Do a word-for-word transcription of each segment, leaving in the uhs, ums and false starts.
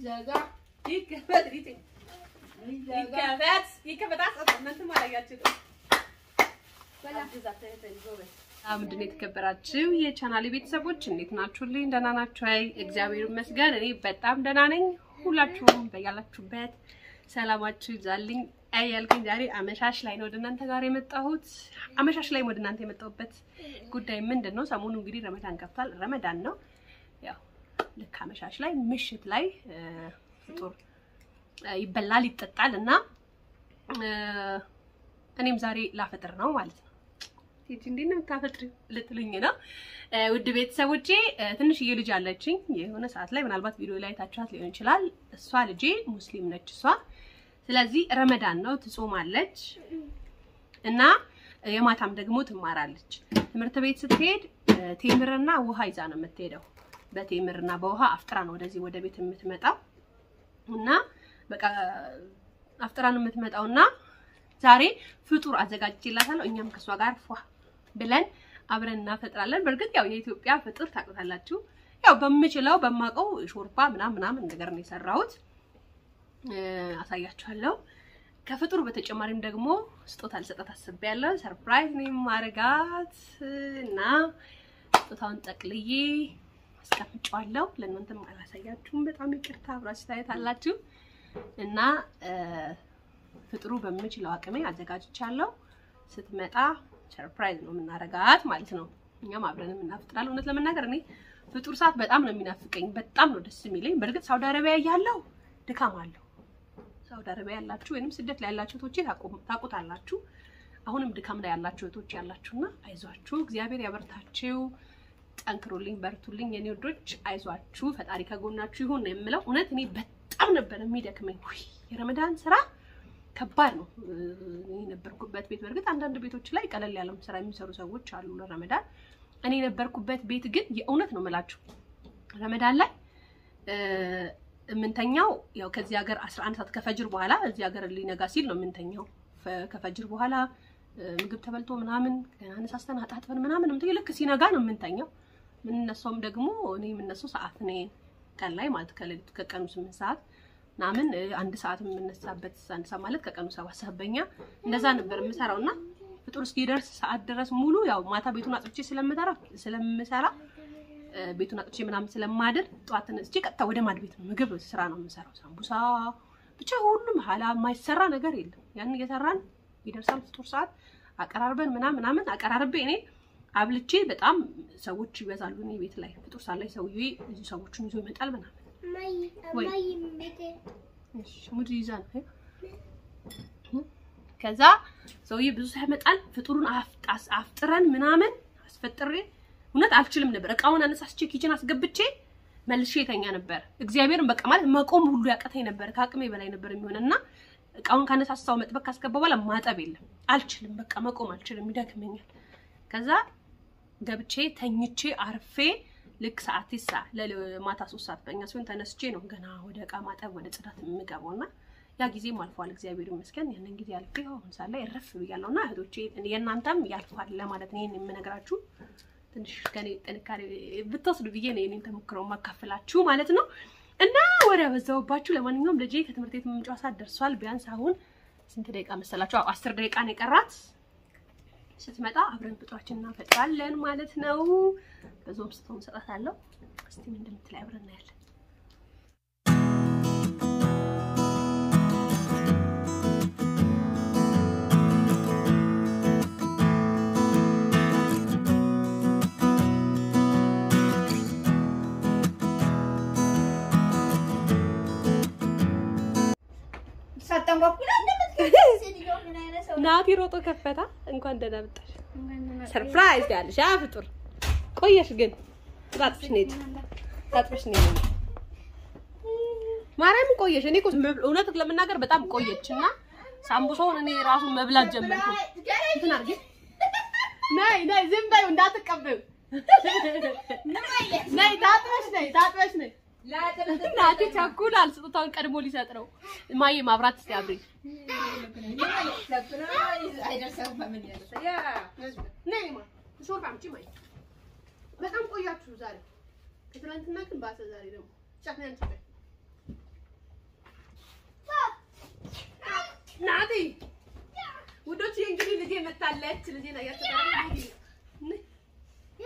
ይዘጋ ይከፈት ሪቲ ይከፈት ይከፈት አጥተን ማረጋችሁ በላ ግዛት ተይዞበ አምድን የተከበራችሁ የቻናሌ ቤተሰቦች እንዴት ናችሁልኝ ደህና ናችሁ አይ እግዚአብሔር ይመስገን እኔ በጣም ደህና ነኝ ሁላችሁም በያላችሁበት ሰላማችሁ ይዛልኝ አያልኩኝ ዛሬ አመሻሽ ላይ ነው ወደናንተ ጋር የመጣሁት አመሻሽ ላይ ወደናንተ የመጣሁበት ጉዳይ ምንድነው ሰሞኑ እንግዲህ ረመዳን ገብቷል ረመዳን ነው ያው ልክ አመሻሽ ላይ ምሽት ላይ ፍጡር ይበላል ይጠጣልና እኔም ዛሬ ላፈጥር ነው ማለት ነው እቺ እንዴት ታፈጥሪ ልትሉኝ ነው ውድ ቤተሰቦቼ ትንሽዬ ልጅ አለችኝ የሆነ ሰዓት ላይ ምናልባት ቪዲዮ ላይ ታቻት ሊሆን ይችላል እሷ ልጄ ሙስሊም ነች እሷ ስለዚህ ረመዳን ነው ትጾማለች እና የማታም ደግሞ ትማራለች ትምህርት ቤት ስትሄድ ቴምርና ውሃ ይዛ ነው የምትሄደው በቴምርና በውሃ አፍጥራ ነው ወደዚህ ወደ ቤት የምትመጣው እና በቃ አፍጥራ ነው የምትመጣውና ዛሬ ፍጡር አዘጋጅቼላታለሁ እኛም ከሷ ጋር ፏ ብለን አብረን እናፈጥራለን በርግጥ ያው የኢትዮጵያ ፍጡር ታውቁታላችሁ ያው በመችለው በማቀው ሾርባ ምናምን ምናምን ነገር ነው የሰራሁት አሳያችኋለሁ ከፍጡር በተጨማሪም ደግሞ ስጦታ ልሰጣት አስቤያለሁ ሰርፕራይዝ ነው ማረጋት እና ስጦታውን ጠቅልዬ አስቀምጫለሁ ለእናንተም አላሳያችሁም በጣም ይቅርታ አብራችሁ ታያታላችሁ እና ፍጡሩ በመችለው አቅሜ አዘጋጅቻለሁ ስትመጣ ሰርፕራይዝ ነው የምናረጋት ማለት ነው እኛም አብረን እናፈጥራለን እውነት ለመናገር እኔ ፍጡር ሰዓት በጣም ነው የሚናፍቀኝ በጣም ነው ደስ የሚለኝ በርግጥ ሳውዲ አረቢያ ያለው ድካም አለው ሳውዲ አረቢያ ያላችሁ ወይንም ስደት ላይ ያላችሁ እህቶቼ ታቁታላችሁ አሁንም ድካም ላይ ያላችሁ እህቶቼ ያላችሁና አይዟችሁ እግዚአብሔር ያበርታችሁ ጠንክሩልኝ በርቱልኝ የኔ ወዶች አይዟችሁ ፈጣሪ ከጎናችሁ ይሁን ነው የምለው እውነት እኔ በጣም ነበር የሚደክመኝ ወይ የረመዳን ስራ ከባድ ነው እኔ ነበርኩበት ቤት በርግጥ አንዳንድ ቤቶች ላይ ቀለል ያለው ስራ የሚሰሩ ሰዎች አሉ ለረመዳን እኔ ነበርኩበት ቤት ግን የእውነት ነው መላችሁ ረመዳን ላይ ምንተኛው ያው ከዚህ ሀገር አስራ አንድ ሰዓት ከፈጅር በኋላ እዚህ ሀገር ሊነጋ ሲል ነው ምንተኛው ከፈጅር በኋላ ምግብ ተበልቶ ምናምን አነሳስተን አጣጥፈን ምናምን ምንተኛ ልክ ሲነጋ ነው ምንተኛው ምንነሳውም ደግሞ እኔ ምንነሳው ሰዓት ነው ቀን ላይ ማለት ከሌሊቱ ከቀኑ ስምንት ሰዓት ናምን አንድ ሰዓት የምንነሳበት አንድ ሰዓት ማለት ከቀኑ ሰባት ሰዓት በእኛ እንደዛ ነበር የምሰራውና ፍጡር እስኪደርስ ሰዓት ድረስ ሙሉ ያው ማታ ቤቱን አጥቼ ስለምሰራ ስለምሰራ ቤቱን አጥቼ ምናምን ስለማድር ጧት ተነስቼ ቀጥታ ወደ ማድ ቤት ነው ምግብ ስራ ነው የምሰራው ሳምቡሳ ብቻ ሁሉም ሐላ ማይሰራ ነገር የለም ያን እየሰራን ይደርሳል ፍጡር ሰዓት አቀራርበን ምናምን ምናምን አቀራርቤ እኔ አብልቼ በጣም ሰዎች ይበዛሉ እኔ ቤት ላይ ፍጡር ሰዓት ላይ ሰውዬ እዚህ ሰዎችን ይዞ ይመጣል ምናምን ማይ ማይ ምቴ እሺ ሙዲ ይዛን ከዛ ሰውዬ ብዙ ሳይመጣል ፍጡሩን አፍጣስ አፍጥረን ምናምን አስፈጥሬ እውነት አልችልም ነበር እቃውን አነሳስቼ ኪችን አስገብቼ መልሼ የተኛ ነበር እግዚአብሔርን በቃ ማለት መቆም ሁሉ ያቀተኝ ነበር ከአቅሜ በላይ ነበር የሚሆነና እቃውን ካነሳሳው መጥበቅ ካስገባው በኋላ ማጠብ የለም አልችልም በቃ መቆም አልችልም ይደክመኛል ከዛ ገብቼ ተኝቼ አርፌ ልክ ሰዓት ይሳ ለማታ ሶስት ሰዓት በእኛ ሲሆን ተነስቼ ነው ገና ወደ እቃ ማጠብ ወደ ጽዳት የምገባውና ያ ጊዜም አልፏል እግዚአብሔር ይመስገን ያንን ጊዜ አልፈው አሁን ሳለ ይረፍ ብያለውና እህቶቼ የናንተም ያልፋል ለማለት ነው ይሄን የምነግራችሁ ትንሽ ከኔ ጥንካሬ ብትወስዱ ብዬ ነው የኔን ተሞክረው ማካፈላችሁ ማለት ነው እና ወሬ አበዛውባችሁ ለማንኛውም ልጄ ከትምህርት ቤት መምጫው ሰዓት ደርሷል ቢያንስ አሁን ስንት ደቂቃ መሰላችሁ አስር ደቂቃ ነው የቀራት ስትመጣ አብረን ፍጡራችንን እናፈጥራለን ማለት ነው በዞም ስትሆን ሰጣታለሁ እስቲ ምን እንደምትል አብረን እናያለን ናቲ ሮጦ ከፈታ እንኳን ደህና መጣሽ ሰርፕራይዝ ያለሽ ያ ፍጡር ቆየሽ ግን ታጥፍሽ ነኝ ታጥፍሽ ነኝ ማርያም ቆየሽ እኔ እኮ እውነት ለምናገር በጣም ቆየችና ሳምቡሳውን እኔ ራሱ መብላት ጀመርኩ እንትን አርጊ ነይ ነይ ዝም በይ እንዳትቀበዩ ነይ ታጥፍሽ ነይ ታጥፍሽ ነይ ናቲ ቻኩላል ስጦታውን ቀድሞ ሊሰጥ ነው ማዬ ማብራት ሲያብሪ ሰርፕራይዝ አይደርሰው በምን ያለ ያ ነይማ ሾርባ አምጪ ማይ በጣም ቆያችሁ ዛሬ ከትላንትና ግን ባሰ ዛሬ ደግሞ ጫፍነን ናቲ ውዶች እንግዲህ ልጄ መጣለች ልጄ ነው ያስተካክል ያ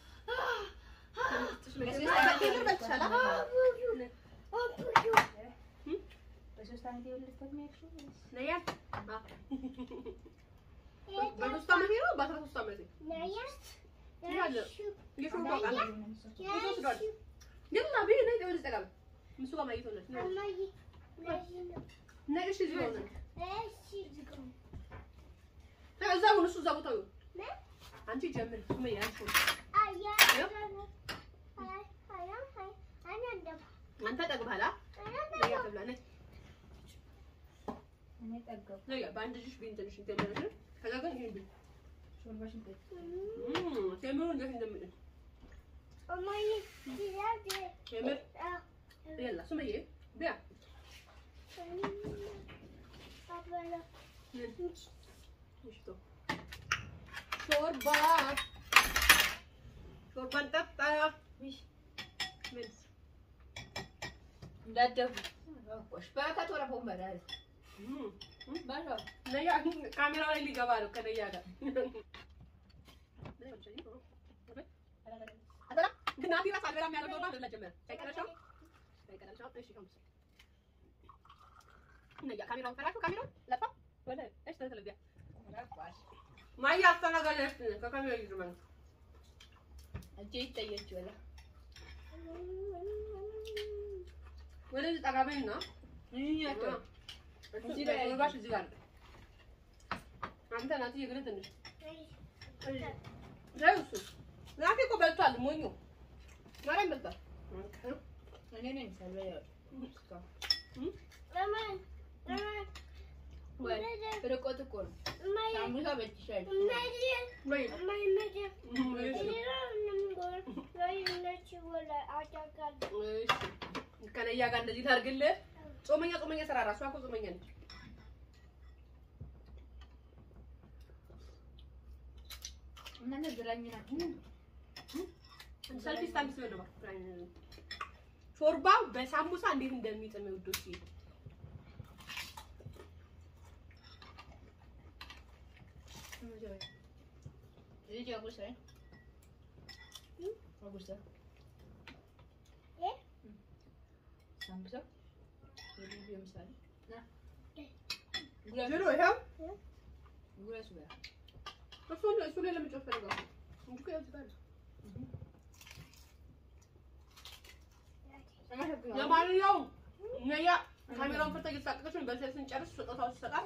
በሶስት አመት የወለድኩት ነው ነያ በሶስት አመት ነው በአስራ ሶስት አመት ነያ ያለ ይፈው ባቃላ ይፈው ለምን አብይ ነው ደውል ተቀበል ምሱ ጋር ማይቶ ነው ማይ ነሽ እዚህ ነው እሺ እዚህ ጋር ታዛው ነው እሱ እዛ ቦታው አንቺ ጀምር ሱመያ አንቺ አያ አያ አያ አያ አንተ ጠግባላ ነያ ተብላነ እኔ ጠገብ ነያ ባንድ ልጅ ቢንትንሽ እንተደረሽ ከዛ ግን ይሄን ቢል ሾርባሽን ጠጥ እም ተምሩ እንዴት እንደምን ኦማይ ይላደ ተምር يلا سميه بيع أبلا وشتو شوربة شوربة نتطا مش مس لا تدف وش باكت ولا بوم بدال امم باشا نيا كاميرا اللي جابالو كنيا ده هذا كنا في راس البلام يا رجال ولا جمال كده شو كده شو ايش يوم نيا كاميرا وكرافو كاميرا لفه ولا ايش تنزل ما هي اصلا قالت كاميرا يجرمن اجي تيجي ولا ولا تقابلنا ايه تو እዚህ ላይ ወርባሽ እዚህ ጋር አንተ ናቲ የግረት እንዴ ራይሱ ናቲ እኮ በልቷል ሞኙ ማረም በልቷል እኔ ነኝ ሰለያ ለማን ለማን ወይ ርቆት እኮ ነው ሳሙሳ በልቻለሁ ወይ ማይ መጀ ወይ ነች ወላ አጫጋል እሺ ከነያ ጋር እንደዚህ ታርግልህ ጾመኛ ጾመኛ ሰራ ራሱ አኮ ጾመኛ ነች እና ነግራኝ ናችሁ ሰልፊ ስታንስ ነው ነው ሾርባው በሳሙሳ እንዴት እንደሚጥም ይወዱት እዚህ ጃጉሳ ጃጉሳ እ ሳሙሳ يجي مثال لا جلو يهم غلاس بقى اصل اصل لما تشوف فرقه انت كده تبان يا ماريو نيا كاميراውን ፈተሽ ተሳቀቀሽን በሰል ስንጨርስ ስጦታው ይሰጣል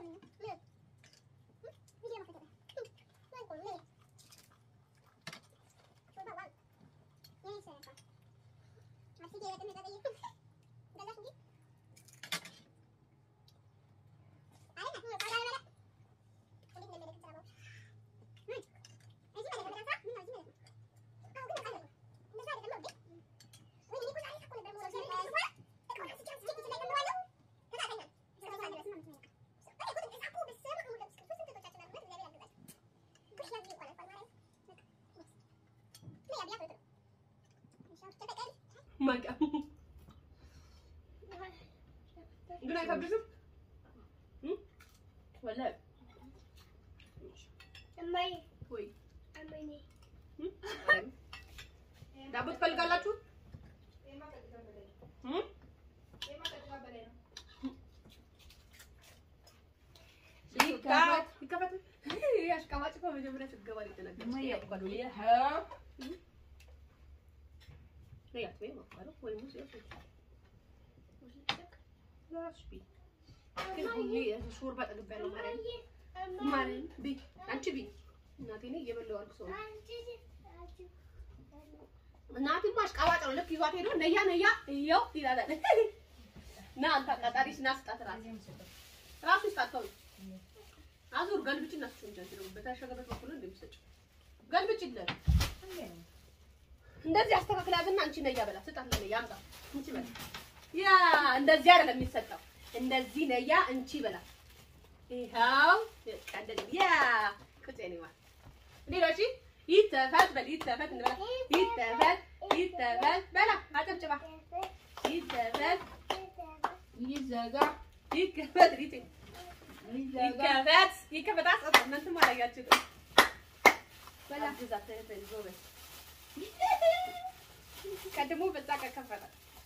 ማጋ ግን አይከብድም ወላ እማይ ወይ እማይ ዳቦ ትፈልጋላችሁ እም ይካት ይካት ያሽቃባጭ እኮ መጀመሪያ ትገባል ይተናገር ማይ ያቆሉ ይሄ يا توي ما قالوا هو الموز ياكل لا شبي كل هي شوربه تقبلوا مارين مارين بي انت بي እናቴ ነኝ የበለው አልኩ እናቴ ማሽ ቃዋጣ ነው ለክ ይዟት ሄዶ ነያ ነያ ይው ይላል ና አንተ አቃጣሪስ ናስጣት ራስ ራሱ ይስጣተው አዙር ገልብጭ እናስቹ እንጀራ በታሸገበት በኩል እንደምሰጭ ገልብጭ ይላል እንደዚህ አስተካክላልና አንቺ ነያ በላ ስጣለለ ያምጣ እንቺ በላ ያ እንደዚህ አይደለም የሚሰጣው እንደዚህ ነያ እንቺ በላ ይሄው ቀደል ያ ኩቴኒዋ ዲሎጂ ይተፈት በል ይተፈት እንበላ ይተፈት ይተፈት በላ አጨብጭባ ይተፈት ይዘጋ ይከፈት ሪቲ ይከፈት ይከፈት አስጠጣ እናንተ ማላያችሁ በላ ግዛት ተይዞበ ቀድሞ በዛ ከከፈተ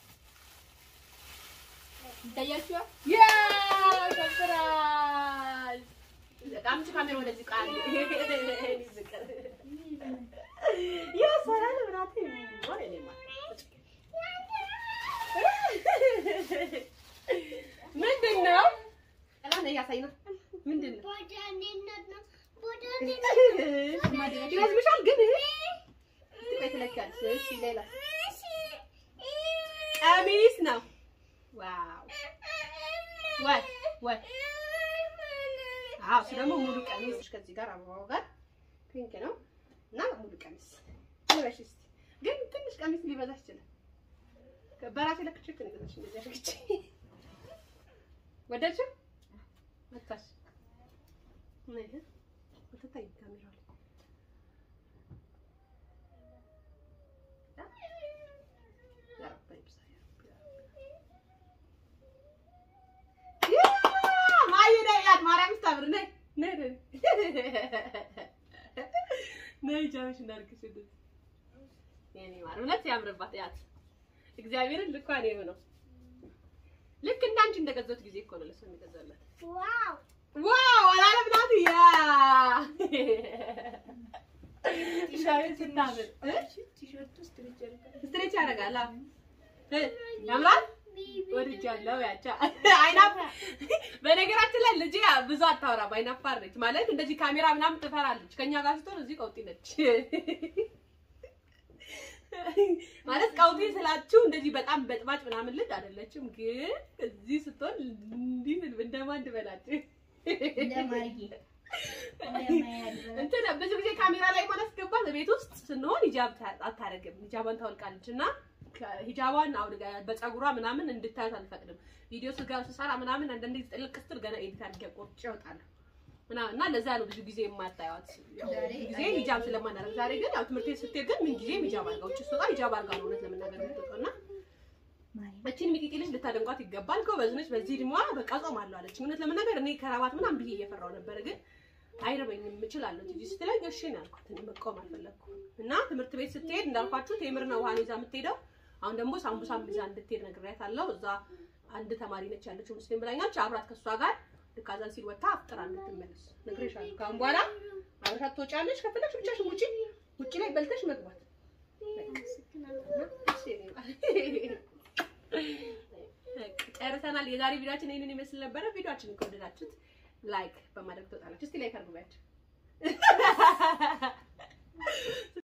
ይታያችሁ ያ ሰፕራይዝ በጣም ካሜራ ወደዚህ ቃል ይዝቀር ያ ሰራለ ብራቴ ወይ ለማ ምንድነው አላነ ያሳይና ምንድነው ቦዳኔነት ነው ቦዳኔነት ይመስልሻል ግን በተለካል እሺ ሌላ ቀሚስ ነው ዋው ወይ ወይ አዎ ደግሞ ሙሉ ቀሚስ ከዚህ ጋር አበባው ጋር ፒንክ ነው እና ሙሉ ቀሚስ ይበሽ እስቲ ግን ትንሽ ቀሚስ ሊበዛ ይችላል በራሴ ለክቼ ትንሽ እንደዚህ አድርግቼ ወደድሽ መጣሽ ነይ ወተታይ ካሜራው ማርያም ታብር ነይ ነይ ነይ ጃሽ እናርክሽ እንዴ የኔ ማር እውነት ያምርባት ያት እግዚአብሔርን ልኳ ነው ነው ልክ እንዳንቺ እንደገዛሁት ጊዜ እኮ ነው ለሰው የሚገዛላት ዋው ዋው አላለም ናት ያ ሻይ ስታምር ቲሸርት ስትሬች ያደርጋል ስትሬች ያደርጋል ያምራል ወርጃለሁ ያቻ አይናፍ በነገራችን ላይ ልጅ ብዙ አታወራም አይናፋር ነች ማለት እንደዚህ ካሜራ ምናምን ትፈራለች ከኛ ጋር ስትሆን እዚህ ቀውጢ ነች ማለት ቀውጢ ስላችሁ እንደዚህ በጣም በጥባጭ ምናምን ልጅ አይደለችም ግን እዚህ ስትሆን እንዲህ እንደማንድ በላችሁ እንደማርጊ እንትን ብዙ ጊዜ ካሜራ ላይ ማለት ገባ ቤት ውስጥ ስንሆን ሂጃብ አታረግም ሂጃቧን ታወልቃለችና ሂጃቧን አውልጋ በፀጉሯ ምናምን እንድታዩት አልፈቅድም ቪዲዮ ስጋው ሰራ ምናምን አንደንዴ ጥልቅ ስትል ገና ኤዲት አድርጌ ቆርጬ ይወጣል እና እና ለዛ ነው ብዙ ጊዜ የማታዩት ጊዜ ሂጃብ ስለማናረግ ዛሬ ግን ያው ትምህርት ቤት ስትሄድ ግን ምን ጊዜ ሂጃብ አድርጋው እቺ ሶጣ ሂጃብ አድርጋ ነው እውነት ለምናገር የምትወጣውና እቺን ሚጢጢ ልጅ ልታደንቋት ይገባል ጎበዝ ነች በዚህ ድሟ በቃ ጾማለሁ አለች እውነት ለምናገር እኔ ከራባት ምናምን ብዬ እየፈራው ነበር ግን አይረበኝም እችላለሁ እንጂ ስትለኝ እሺ ነው ያልኩት እኔ መቆም አልፈለኩም እና ትምህርት ቤት ስትሄድ እንዳልኳችሁ ቴምርና ውሃ ይዛ የምትሄደው አሁን ደግሞ ሳምቡሳም ይዛ እንድትሄድ ነግሬያታለሁ እዛ አንድ ተማሪ ነች ያለችው ሙስሊም ብላኛች አብራት ከሷ ጋር ልካዛን ሲወጣ አፍጥራ እንድትመለስ ነግሬሻለሁ ካሁን በኋላ አብራት ትወጫለሽ ከፈለግሽ ብቻሽን ውጪ ውጪ ላይ በልተሽ መግባት ጨርሰናል የዛሬ ቪዲዮአችን ይሄንን ይመስል ነበር ቪዲዮአችንን ከወደዳችሁት ላይክ በማድረግ ተጣላችሁ እስቲ ላይክ አድርጉ